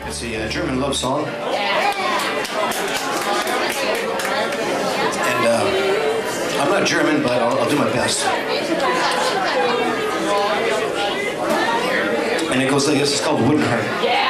It's a German love song. And I'm not German, but I'll do my best. And it goes like this. It's called Wooden Heart.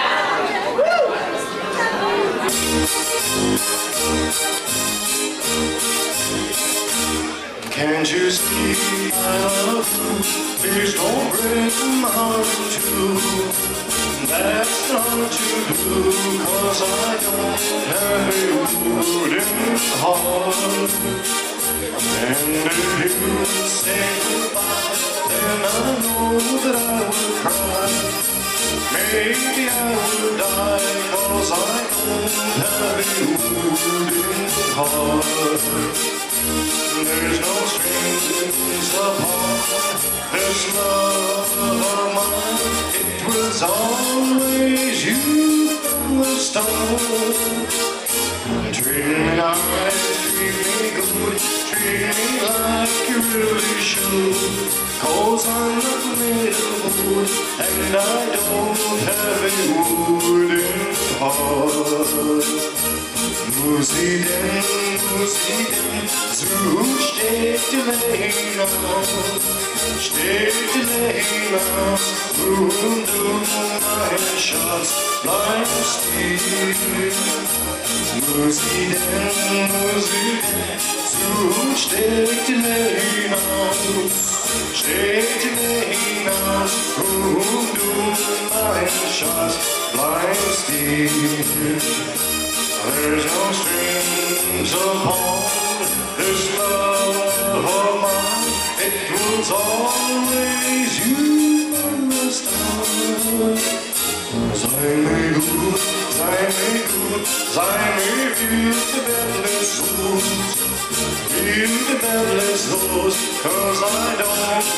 Can't you see I love you? Please don't break my heart in two. That's not to do, 'cause I don't have a wooden heart. And if you say goodbye, then I know that I will cry. Maybe I will die, 'cause I don't have a wooden heart. There's no strings upon this love of mine. It was always you from the start. Treat me nice, treat me good, treat me like you really should. 'Cause I'm not made of wood, and I don't have a wooden heart. Musiden, so steht die Lehne auf, und du, mein Schatz, bleibst hier. Musiden, so steht die Lehne auf, und du, mein Schatz, bleibst hier. There's no strings upon this love of mine. It was always you from the start. Sei mir gut, sei mir viel the bedless lost, 'cause I don't